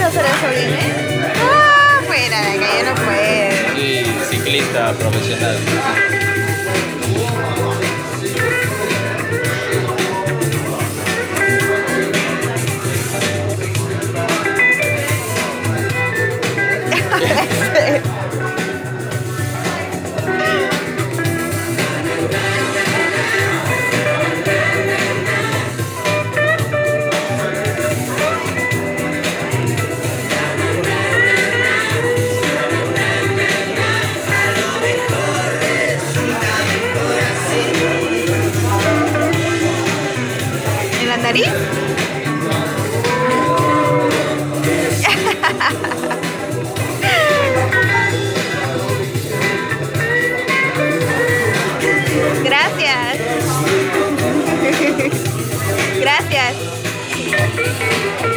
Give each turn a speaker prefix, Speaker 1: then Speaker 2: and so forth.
Speaker 1: hacer eso bien, ¿eh? Ah, fuera de acá, ya no puede.
Speaker 2: Sí, ciclista profesional.
Speaker 1: ¿En la nariz? Gracias. Gracias.